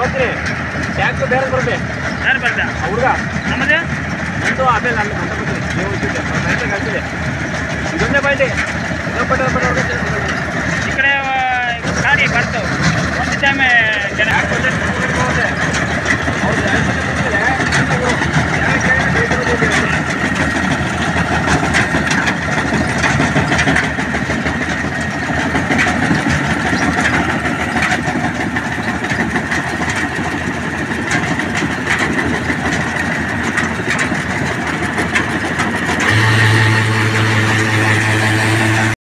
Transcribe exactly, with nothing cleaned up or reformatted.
ಹೋಗ್ತೀನಿ ಟ್ಯಾಕ್ಸ್ ಬೇರೆ ಬರುತ್ತೆ ಯಾರು ಬರ್ತಾ ಹುಡುಗ ನಮ್ಮದೇ ನಂದು ಆಮೇಲೆ ನಾನು ಅಂತ ಬರ್ತೀನಿ ನೀವು ಹೋಗ್ತಿದ್ದೆ ನೈನ್ಗೆ ಕಳಿಸಿದೆ ಇದೊಂದೇ ಬಾಲ್ಟಿ ಇನ್ನೊಂದು ಪಟ್ಟೆ ಈ ಕಡೆ ಗಾಡಿ ಬರ್ತಾವೆ ಒಂದು ಟೈಮೆ